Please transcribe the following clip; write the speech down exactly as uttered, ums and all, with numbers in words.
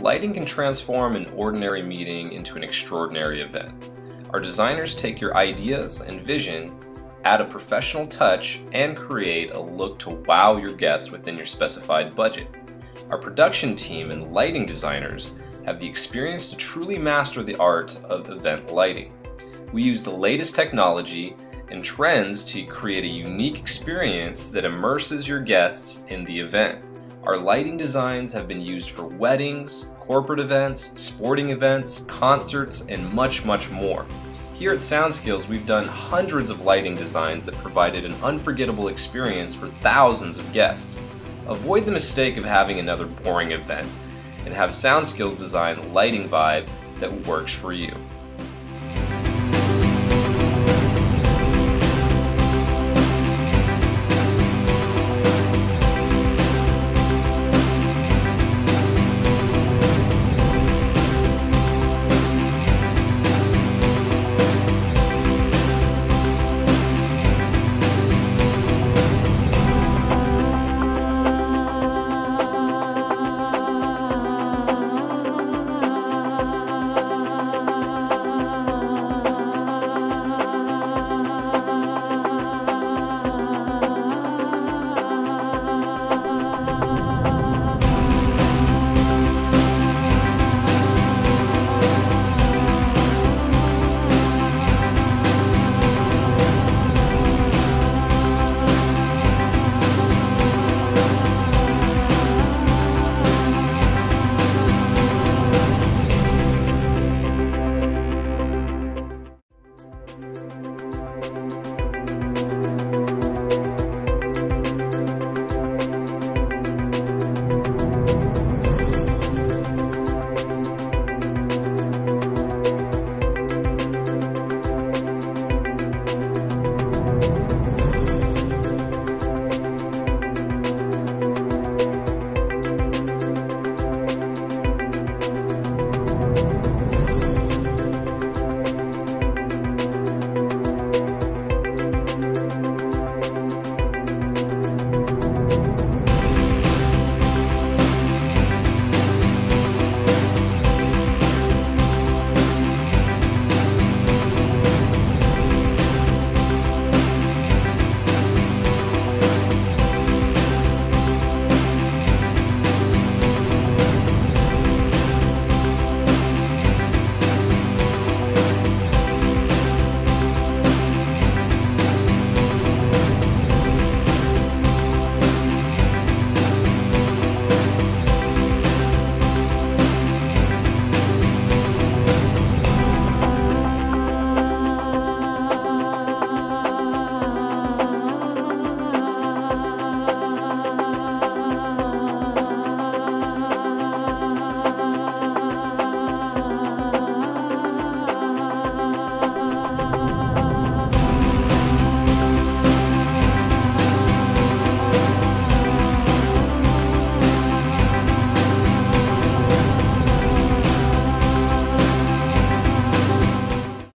Lighting can transform an ordinary meeting into an extraordinary event. Our designers take your ideas and vision, add a professional touch, and create a look to wow your guests within your specified budget. Our production team and lighting designers have the experience to truly master the art of event lighting. We use the latest technology and trends to create a unique experience that immerses your guests in the event. Our lighting designs have been used for weddings, corporate events, sporting events, concerts, and much, much more. Here at SoundSkills, we've done hundreds of lighting designs that provided an unforgettable experience for thousands of guests. Avoid the mistake of having another boring event and have SoundSkills design a lighting vibe that works for you.